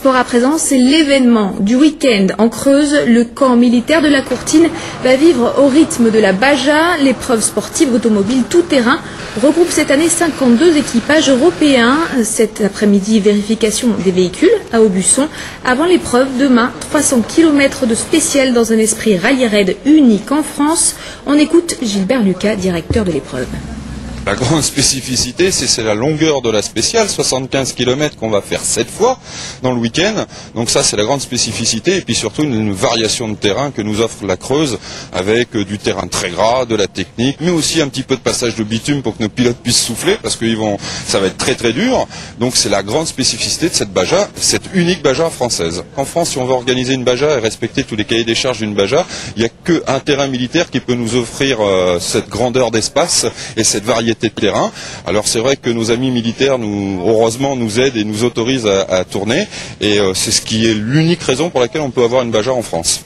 sport à présent, c'est l'événement du week-end en Creuse. Le camp militaire de la Courtine va vivre au rythme de la Baja. L'épreuve sportive automobile tout-terrain regroupe cette année 52 équipages européens. Cet après-midi, vérification des véhicules à Aubusson. Avant l'épreuve, demain, 300 km de spécial dans un esprit rallye-raid unique en France. On écoute Gilbert Lucas, directeur de l'épreuve. La grande spécificité, c'est la longueur de la spéciale, 75 km qu'on va faire 7 fois dans le week-end. Donc ça, c'est la grande spécificité. Et puis surtout, une variation de terrain que nous offre la Creuse, avec du terrain très gras, de la technique, mais aussi un petit peu de passage de bitume pour que nos pilotes puissent souffler, parce que ça va être très très dur. Donc c'est la grande spécificité de cette Baja, cette unique Baja française. En France, si on veut organiser une Baja et respecter tous les cahiers des charges d'une Baja, il n'y a qu'un terrain militaire qui peut nous offrir cette grandeur d'espace et cette variété de terrain. Alors c'est vrai que nos amis militaires heureusement nous aident et nous autorisent à tourner, et c'est ce qui est l'unique raison pour laquelle on peut avoir une Baja en France.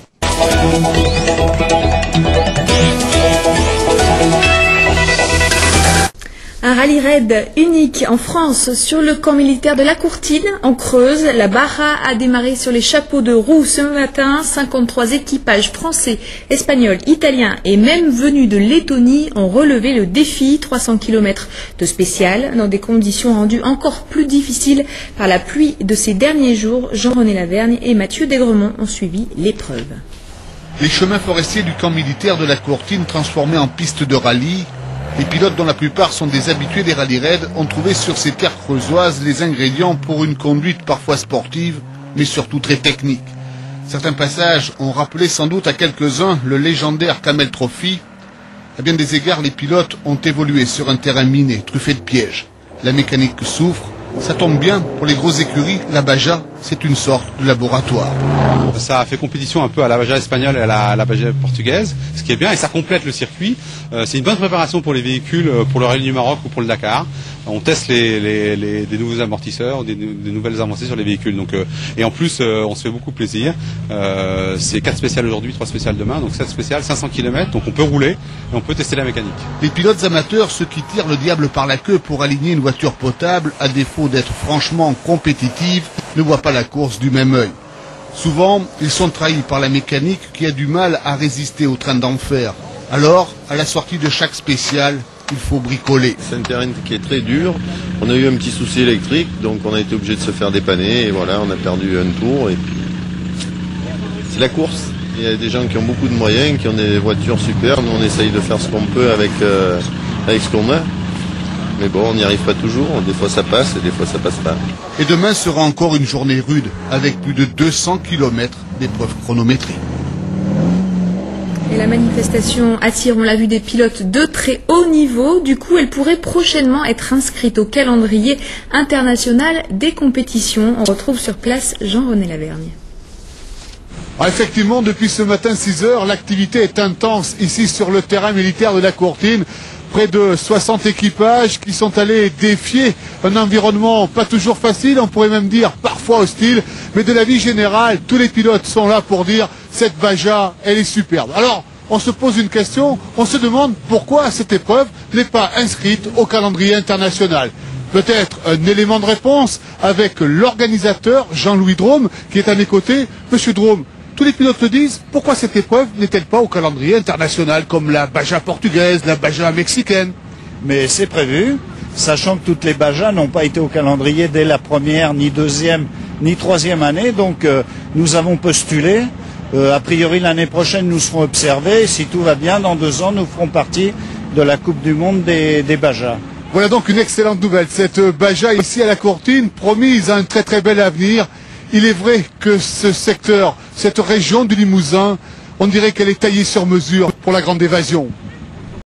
Un rallye-raid unique en France sur le camp militaire de la Courtine, en Creuse. La Baja a démarré sur les chapeaux de roue ce matin. 53 équipages français, espagnols, italiens et même venus de Lettonie ont relevé le défi. 300 km de spécial dans des conditions rendues encore plus difficiles par la pluie de ces derniers jours. Jean-René Lavergne et Mathieu Desgremont ont suivi l'épreuve. Les chemins forestiers du camp militaire de la Courtine transformés en piste de rallye. Les pilotes, dont la plupart sont des habitués des rallye-raids, ont trouvé sur ces terres creusoises les ingrédients pour une conduite parfois sportive, mais surtout très technique. Certains passages ont rappelé sans doute à quelques-uns le légendaire Camel Trophy. À bien des égards, les pilotes ont évolué sur un terrain miné, truffé de pièges. La mécanique souffre. Ça tombe bien, pour les grosses écuries, la Baja, c'est une sorte de laboratoire. Ça a fait compétition un peu à la Baja espagnole et à la Baja portugaise, ce qui est bien, et ça complète le circuit. C'est une bonne préparation pour les véhicules, pour le Rallye du Maroc ou pour le Dakar. On teste des nouveaux amortisseurs, des nouvelles avancées sur les véhicules. Donc, et en plus, on se fait beaucoup plaisir. C'est 4 spéciales aujourd'hui, 3 spéciales demain, donc 7 spéciales, 500 km, donc on peut rouler et on peut tester la mécanique. Les pilotes amateurs, ceux qui tirent le diable par la queue pour aligner une voiture potable, à défaut d'être franchement compétitive, ne voient pas la course du même œil. Souvent, ils sont trahis par la mécanique qui a du mal à résister au train d'enfer. Alors, à la sortie de chaque spéciale, il faut bricoler. C'est un terrain qui est très dur. On a eu un petit souci électrique, donc on a été obligé de se faire dépanner. Et voilà, on a perdu un tour. Et puis, c'est la course. Il y a des gens qui ont beaucoup de moyens, qui ont des voitures super. Nous, on essaye de faire ce qu'on peut avec ce qu'on a. Mais bon, on n'y arrive pas toujours. Des fois, ça passe et des fois, ça passe pas. Et demain sera encore une journée rude, avec plus de 200 km d'épreuves chronométrées. Et la manifestation attire, on l'a vu, des pilotes de très haut niveau. Du coup, elle pourrait prochainement être inscrite au calendrier international des compétitions. On retrouve sur place Jean-René Lavergne. Effectivement, depuis ce matin 6 heures, l'activité est intense ici sur le terrain militaire de la Courtine. Près de 60 équipages qui sont allés défier un environnement pas toujours facile, on pourrait même dire parfois hostile, mais de la vie générale, tous les pilotes sont là pour dire cette Baja, elle est superbe. Alors, on se pose une question, on se demande pourquoi cette épreuve n'est pas inscrite au calendrier international. Peut-être un élément de réponse avec l'organisateur Jean-Louis Drôme qui est à mes côtés. Monsieur Drôme, tous les pilotes le disent, pourquoi cette épreuve n'est-elle pas au calendrier international comme la Baja portugaise, la Baja mexicaine? Mais c'est prévu, sachant que toutes les Bajas n'ont pas été au calendrier dès la première, ni deuxième, ni troisième année. Donc nous avons postulé. A priori l'année prochaine nous serons observés. Si tout va bien, dans 2 ans nous ferons partie de la Coupe du Monde des Bajas. Voilà donc une excellente nouvelle. Cette Baja ici à la Courtine, promise à un très très bel avenir. Il est vrai que ce secteur, cette région du Limousin, on dirait qu'elle est taillée sur mesure pour la grande évasion.